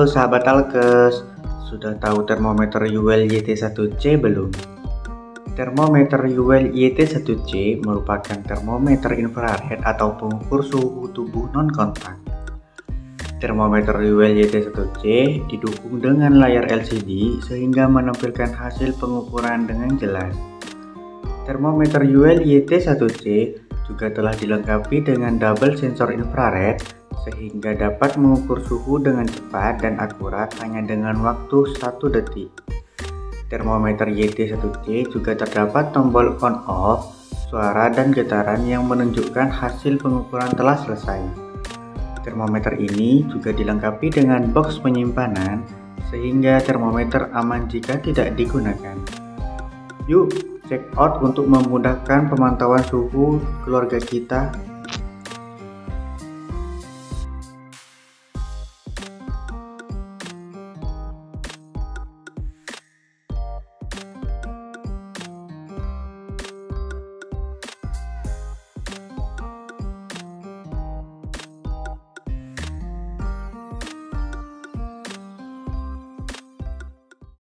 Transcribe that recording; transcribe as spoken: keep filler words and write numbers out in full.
Halo sahabat Alkes, sudah tahu termometer U L Y T satu C belum? Termometer U L Y T satu C merupakan termometer infrared atau pengukur suhu tubuh non-kontak. Termometer U L Y T satu C didukung dengan layar L C D sehingga menampilkan hasil pengukuran dengan jelas. Termometer U L Y T satu C juga telah dilengkapi dengan double sensor infrared sehingga dapat mengukur suhu dengan cepat dan akurat hanya dengan waktu satu detik. Termometer Y T satu C juga terdapat tombol on-off, suara dan getaran yang menunjukkan hasil pengukuran telah selesai. Termometer ini juga dilengkapi dengan box penyimpanan sehingga termometer aman jika tidak digunakan. Yuk, check out untuk memudahkan pemantauan suhu keluarga kita.